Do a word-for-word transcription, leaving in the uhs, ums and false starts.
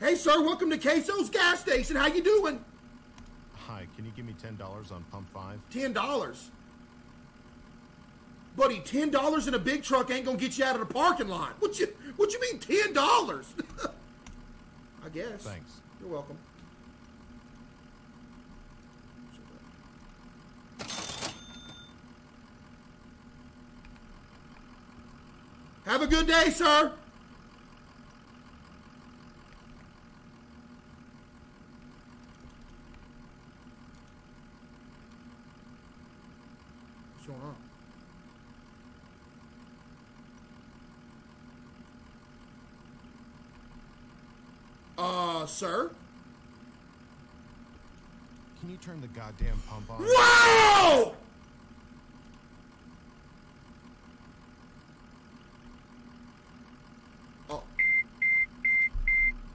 Hey, sir, welcome to Queso's gas station. How you doing? Hi, can you give me ten dollars on pump five? ten dollars? Buddy, ten dollars in a big truck ain't gonna get you out of the parking lot. What you, what you mean ten dollars? I guess. Thanks. You're welcome. Have a good day, sir. What's going on? Uh, sir? Can you turn the goddamn pump on? Whoa!